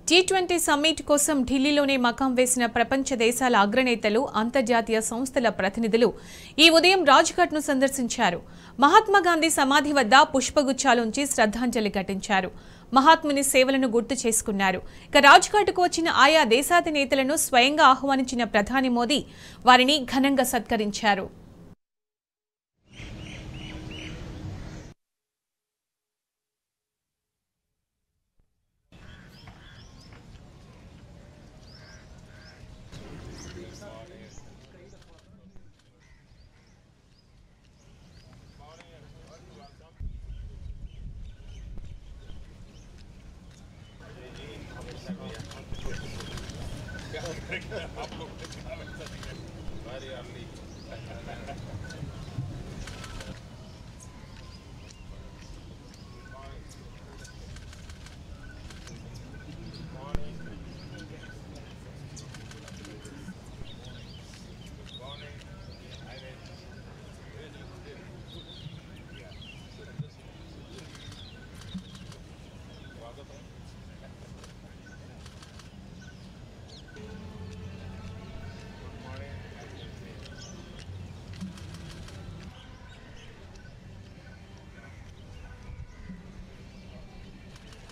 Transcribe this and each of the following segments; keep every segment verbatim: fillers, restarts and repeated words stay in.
G twenty summit కోసం ఢిల్లీలోనే మకాం వేసిన ప్రపంచ దేశాల అగ్రనేతలు, అంతర్జాతీయ సంస్థల ప్రతినిధులు ఈ ఉదయం రాజ్ఘాట్ను సందర్శించారు. మహాత్మాగాంధీ సమాధి వద్ద పుష్పగుచ్చాలుంచి శ్రద్ధాంజలి ఘటించారు. మహాత్ముని సేవలను గుర్తు చేసుకున్నారు. ఇక రాజ్ఘాట్కు వచ్చిన ఆయా దేశాధినేతలను స్వయంగా ఆహ్వానించిన ప్రధాని మోదీ వారిని ఘనంగా సత్కరించారు.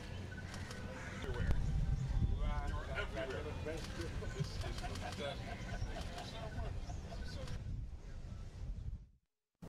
This is